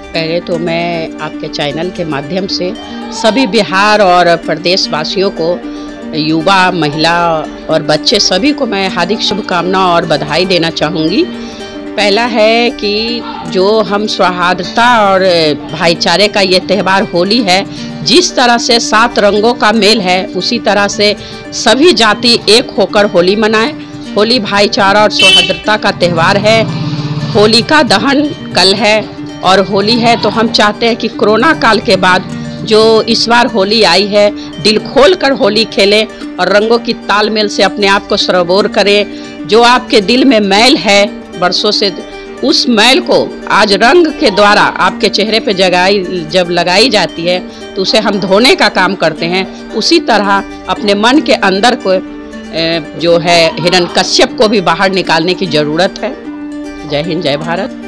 पहले तो मैं आपके चैनल के माध्यम से सभी बिहार और प्रदेश वासियों को, युवा, महिला और बच्चे सभी को मैं हार्दिक शुभकामना और बधाई देना चाहूँगी। पहला है कि जो हम सौहार्दता और भाईचारे का ये त्यौहार होली है, जिस तरह से 7 रंगों का मेल है, उसी तरह से सभी जाति एक होकर होली मनाएं। होली भाईचारा और सौहार्दता का त्यौहार है। होली का दहन कल है और होली है तो हम चाहते हैं कि कोरोना काल के बाद जो इस बार होली आई है, दिल खोल कर होली खेलें और रंगों की तालमेल से अपने आप को सरोबोर करें। जो आपके दिल में मैल है बरसों से, उस मैल को आज रंग के द्वारा आपके चेहरे पे जब लगाई जाती है तो उसे हम धोने का काम करते हैं। उसी तरह अपने मन के अंदर को जो है हिरण्यकश्यप को भी बाहर निकालने की ज़रूरत है। जय हिंद, जय भारत।